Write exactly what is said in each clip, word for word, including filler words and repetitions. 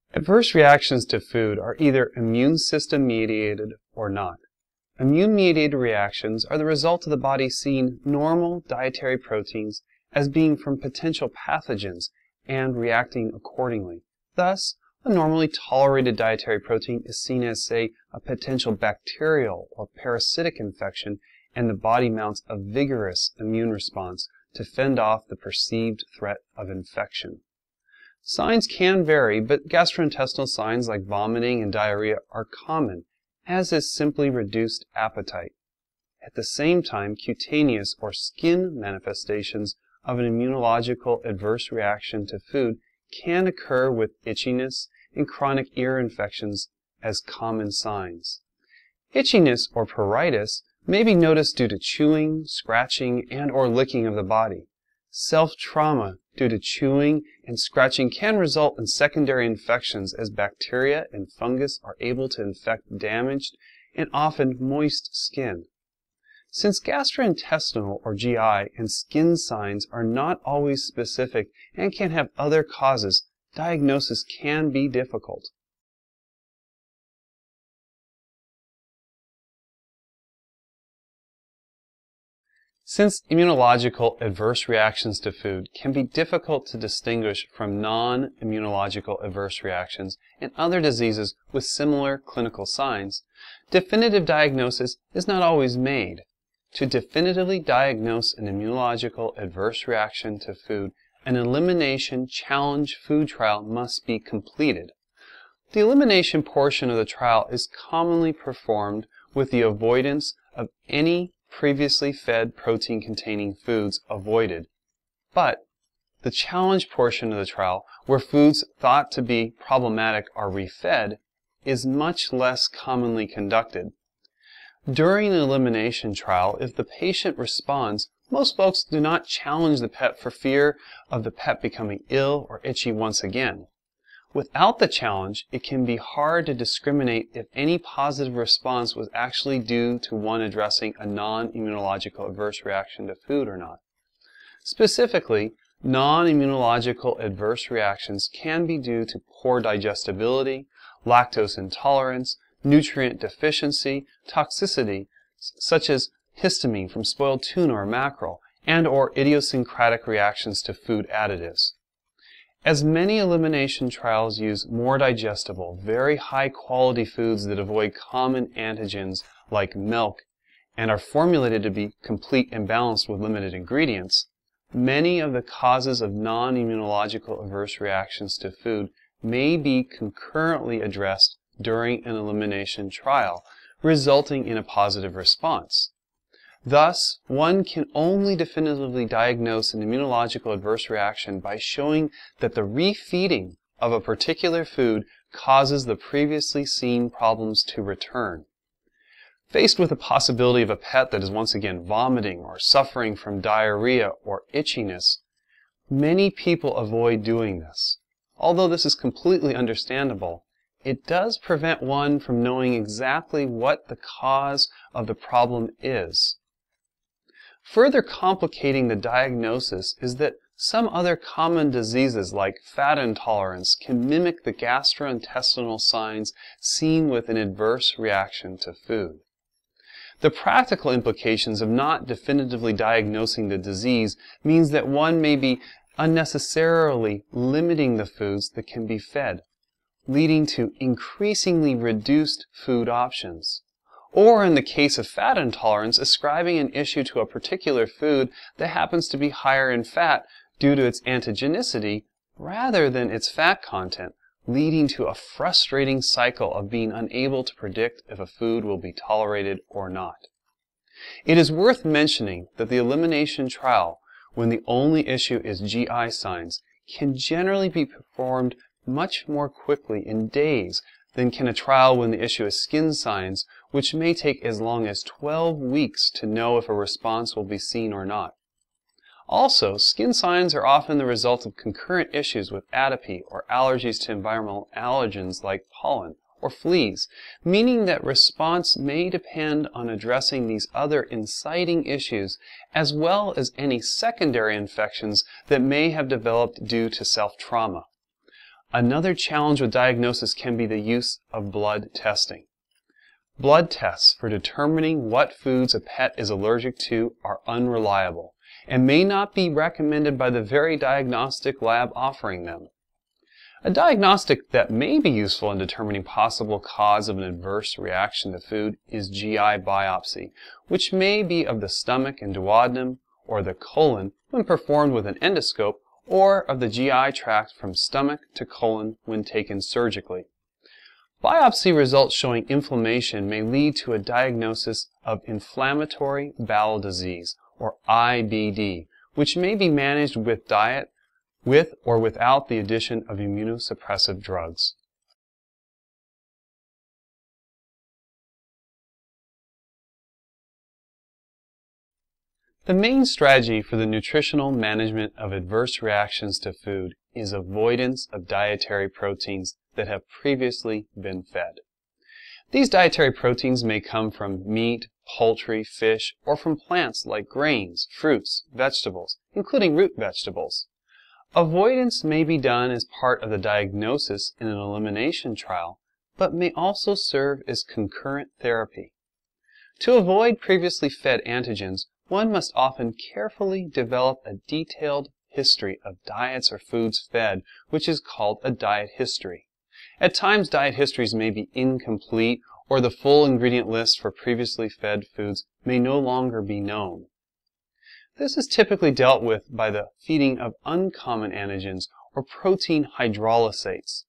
Adverse reactions to food are either immune system mediated or not. Immune-mediated reactions are the result of the body seeing normal dietary proteins as being from potential pathogens and reacting accordingly. Thus, a normally tolerated dietary protein is seen as, say, a potential bacterial or parasitic infection, and the body mounts a vigorous immune response to fend off the perceived threat of infection. Signs can vary, but gastrointestinal signs like vomiting and diarrhea are common, as is simply reduced appetite. At the same time, cutaneous or skin manifestations of an immunological adverse reaction to food can occur with itchiness and chronic ear infections as common signs. Itchiness or pruritus may be noticed due to chewing, scratching, and or licking of the body. Self-trauma due to chewing and scratching can result in secondary infections as bacteria and fungus are able to infect damaged and often moist skin. Since gastrointestinal or G I and skin signs are not always specific and can have other causes, diagnosis can be difficult. Since immunological adverse reactions to food can be difficult to distinguish from non-immunological adverse reactions and other diseases with similar clinical signs, definitive diagnosis is not always made. To definitively diagnose an immunological adverse reaction to food, an elimination challenge food trial must be completed. The elimination portion of the trial is commonly performed with the avoidance of any previously fed protein-containing foods avoided. But the challenge portion of the trial, where foods thought to be problematic are refed, is much less commonly conducted. During an elimination trial, if the patient responds, most folks do not challenge the pet for fear of the pet becoming ill or itchy once again. Without the challenge, it can be hard to discriminate if any positive response was actually due to one addressing a non-immunological adverse reaction to food or not. Specifically, non-immunological adverse reactions can be due to poor digestibility, lactose intolerance, nutrient deficiency, toxicity, such as histamine from spoiled tuna or mackerel, and or idiosyncratic reactions to food additives. As many elimination trials use more digestible, very high-quality foods that avoid common antigens like milk and are formulated to be complete and balanced with limited ingredients, many of the causes of non-immunological adverse reactions to food may be concurrently addressed during an elimination trial, resulting in a positive response. Thus, one can only definitively diagnose an immunological adverse reaction by showing that the refeeding of a particular food causes the previously seen problems to return. Faced with the possibility of a pet that is once again vomiting or suffering from diarrhea or itchiness, many people avoid doing this. Although this is completely understandable, it does prevent one from knowing exactly what the cause of the problem is. Further complicating the diagnosis is that some other common diseases like fat intolerance can mimic the gastrointestinal signs seen with an adverse reaction to food. The practical implications of not definitively diagnosing the disease means that one may be unnecessarily limiting the foods that can be fed, leading to increasingly reduced food options. Or in the case of fat intolerance, ascribing an issue to a particular food that happens to be higher in fat due to its antigenicity rather than its fat content, leading to a frustrating cycle of being unable to predict if a food will be tolerated or not. It is worth mentioning that the elimination trial, when the only issue is G I signs, can generally be performed much more quickly in days than can a trial when the issue is skin signs, which may take as long as twelve weeks to know if a response will be seen or not. Also, skin signs are often the result of concurrent issues with atopy or allergies to environmental allergens like pollen or fleas, meaning that response may depend on addressing these other inciting issues as well as any secondary infections that may have developed due to self-trauma. Another challenge with diagnosis can be the use of blood testing. Blood tests for determining what foods a pet is allergic to are unreliable and may not be recommended by the very diagnostic lab offering them. A diagnostic that may be useful in determining possible cause of an adverse reaction to food is G I biopsy, which may be of the stomach and duodenum or the colon when performed with an endoscope, or of the G I tract from stomach to colon when taken surgically. Biopsy results showing inflammation may lead to a diagnosis of inflammatory bowel disease, or I B D, which may be managed with diet, with or without the addition of immunosuppressive drugs. The main strategy for the nutritional management of adverse reactions to food is avoidance of dietary proteins that have previously been fed. These dietary proteins may come from meat, poultry, fish, or from plants like grains, fruits, vegetables, including root vegetables. Avoidance may be done as part of the diagnosis in an elimination trial, but may also serve as concurrent therapy. To avoid previously fed antigens, one must often carefully develop a detailed history of diets or foods fed, which is called a diet history. At times, diet histories may be incomplete, or the full ingredient list for previously fed foods may no longer be known. This is typically dealt with by the feeding of uncommon antigens or protein hydrolysates.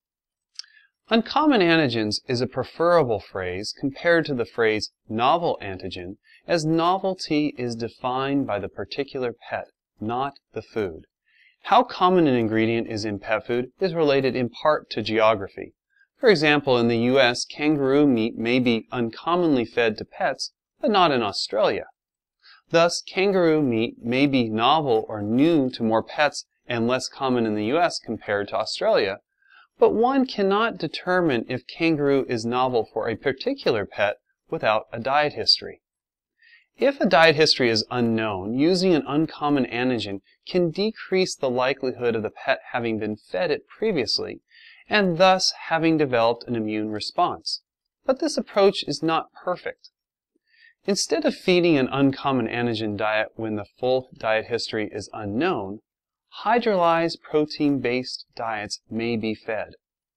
Uncommon antigens is a preferable phrase compared to the phrase novel antigen, as novelty is defined by the particular pet, not the food. How common an ingredient is in pet food is related in part to geography. For example, in the U S, kangaroo meat may be uncommonly fed to pets, but not in Australia. Thus, kangaroo meat may be novel or new to more pets and less common in the U S compared to Australia, but one cannot determine if kangaroo is novel for a particular pet without a diet history. If a diet history is unknown, using an uncommon antigen can decrease the likelihood of the pet having been fed it previously, and thus having developed an immune response. But this approach is not perfect. Instead of feeding an uncommon antigen diet when the full diet history is unknown, hydrolyzed protein-based diets may be fed.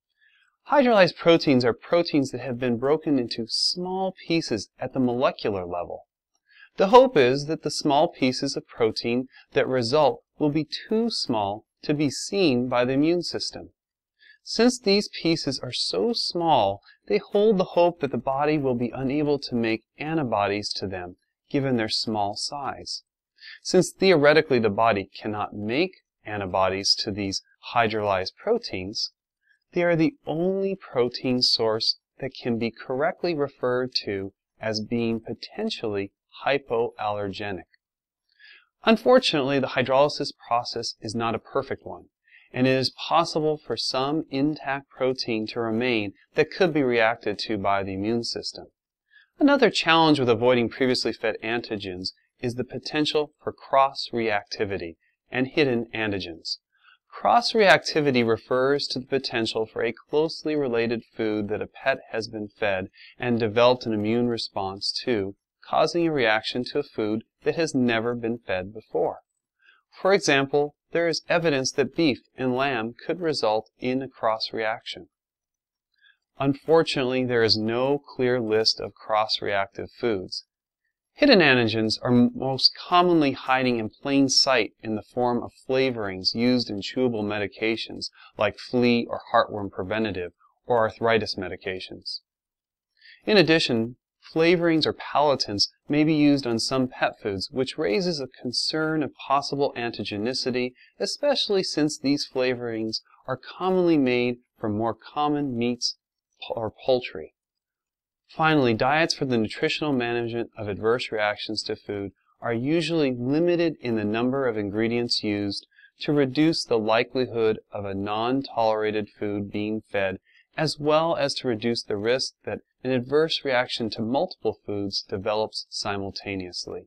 Hydrolyzed proteins are proteins that have been broken into small pieces at the molecular level. The hope is that the small pieces of protein that result will be too small to be seen by the immune system. Since these pieces are so small, they hold the hope that the body will be unable to make antibodies to them, given their small size. Since theoretically the body cannot make antibodies to these hydrolyzed proteins, they are the only protein source that can be correctly referred to as being potentially hypoallergenic. Unfortunately, the hydrolysis process is not a perfect one, and it is possible for some intact protein to remain that could be reacted to by the immune system. Another challenge with avoiding previously fed antigens is the potential for cross-reactivity and hidden antigens. Cross-reactivity refers to the potential for a closely related food that a pet has been fed and developed an immune response to, causing a reaction to a food that has never been fed before. For example, there is evidence that beef and lamb could result in a cross-reaction. Unfortunately, there is no clear list of cross-reactive foods. Hidden antigens are most commonly hiding in plain sight in the form of flavorings used in chewable medications like flea or heartworm preventative or arthritis medications. In addition, flavorings or palatants may be used on some pet foods, which raises a concern of possible antigenicity, especially since these flavorings are commonly made from more common meats or poultry. Finally, diets for the nutritional management of adverse reactions to food are usually limited in the number of ingredients used to reduce the likelihood of a non-tolerated food being fed, as well as to reduce the risk that an adverse reaction to multiple foods develops simultaneously.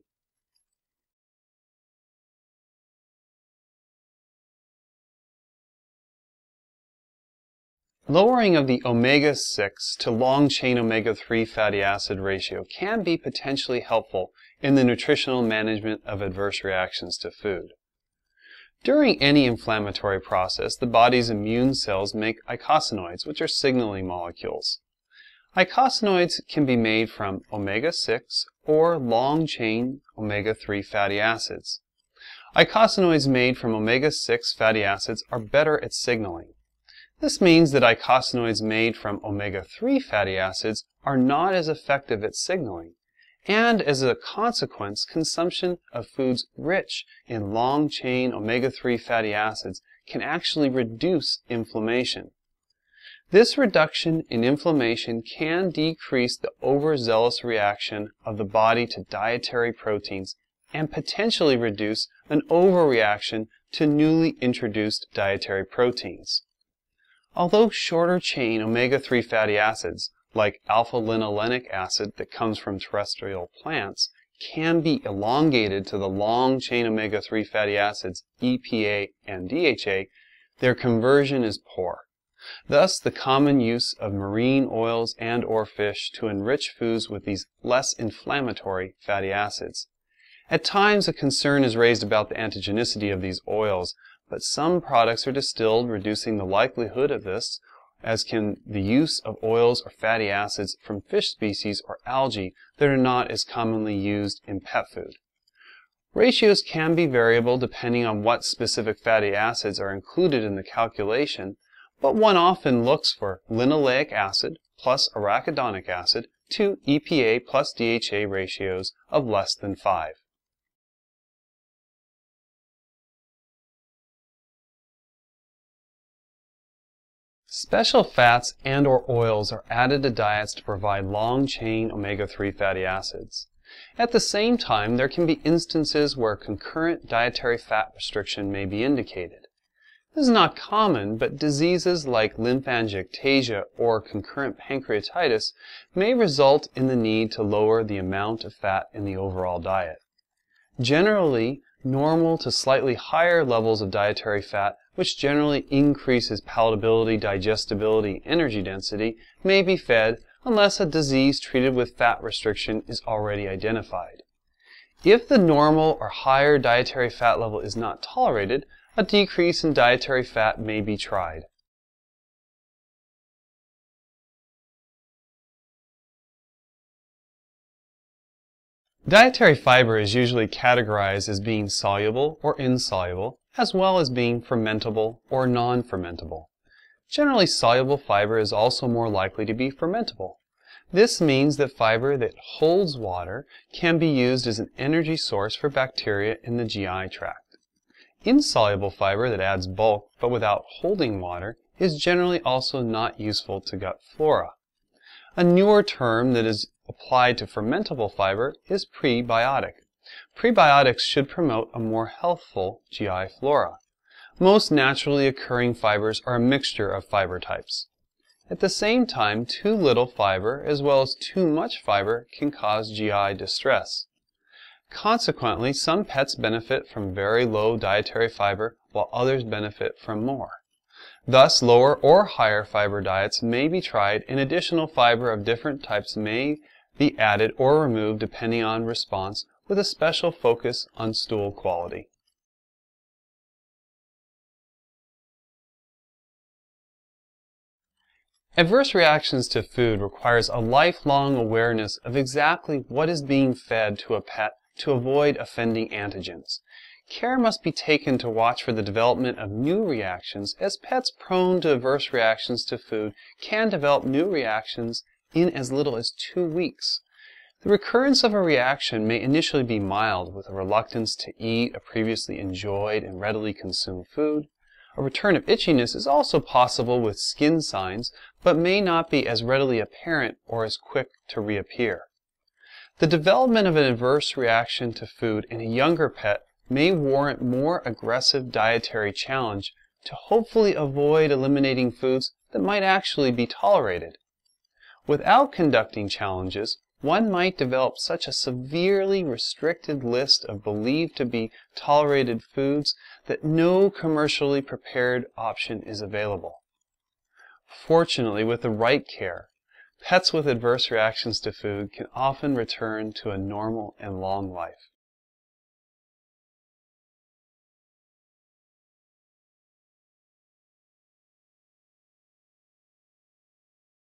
Lowering of the omega six to long-chain omega three fatty acid ratio can be potentially helpful in the nutritional management of adverse reactions to food. During any inflammatory process, the body's immune cells make eicosanoids, which are signaling molecules. Eicosanoids can be made from omega six or long-chain omega three fatty acids. Eicosanoids made from omega six fatty acids are better at signaling. This means that eicosanoids made from omega three fatty acids are not as effective at signaling, and as a consequence, consumption of foods rich in long-chain omega three fatty acids can actually reduce inflammation. This reduction in inflammation can decrease the overzealous reaction of the body to dietary proteins and potentially reduce an overreaction to newly introduced dietary proteins. Although shorter-chain omega three fatty acids, like alpha-linolenic acid that comes from terrestrial plants, can be elongated to the long-chain omega three fatty acids E P A and D H A, their conversion is poor. Thus, the common use of marine oils and or fish to enrich foods with these less inflammatory fatty acids. At times, a concern is raised about the antigenicity of these oils, but some products are distilled, reducing the likelihood of this, as can the use of oils or fatty acids from fish species or algae that are not as commonly used in pet food. Ratios can be variable depending on what specific fatty acids are included in the calculation, but one often looks for linoleic acid plus arachidonic acid to E P A plus D H A ratios of less than five. Special fats and or oils are added to diets to provide long-chain omega three fatty acids. At the same time, there can be instances where concurrent dietary fat restriction may be indicated. This is not common, but diseases like lymphangiectasia or concurrent pancreatitis may result in the need to lower the amount of fat in the overall diet. Generally, normal to slightly higher levels of dietary fat, which generally increases palatability, digestibility, energy density, may be fed unless a disease treated with fat restriction is already identified. If the normal or higher dietary fat level is not tolerated, a decrease in dietary fat may be tried. Dietary fiber is usually categorized as being soluble or insoluble, as well as being fermentable or non-fermentable. Generally, soluble fiber is also more likely to be fermentable. This means that fiber that holds water can be used as an energy source for bacteria in the G I tract. Insoluble fiber that adds bulk but without holding water is generally also not useful to gut flora. A newer term that is applied to fermentable fiber is prebiotic. Prebiotics should promote a more healthful G I flora. Most naturally occurring fibers are a mixture of fiber types. At the same time, too little fiber as well as too much fiber can cause G I distress. Consequently, some pets benefit from very low dietary fiber while others benefit from more. Thus, lower or higher fiber diets may be tried, and additional fiber of different types may be added or removed depending on response, with a special focus on stool quality. Adverse reactions to food requires a lifelong awareness of exactly what is being fed to a pet to avoid offending antigens. Care must be taken to watch for the development of new reactions, as pets prone to adverse reactions to food can develop new reactions in as little as two weeks. The recurrence of a reaction may initially be mild, with a reluctance to eat a previously enjoyed and readily consumed food. A return of itchiness is also possible with skin signs, but may not be as readily apparent or as quick to reappear. The development of an adverse reaction to food in a younger pet may warrant more aggressive dietary challenge to hopefully avoid eliminating foods that might actually be tolerated. Without conducting challenges, one might develop such a severely restricted list of believed to be tolerated foods that no commercially prepared option is available. Fortunately, with the right care, pets with adverse reactions to food can often return to a normal and long life.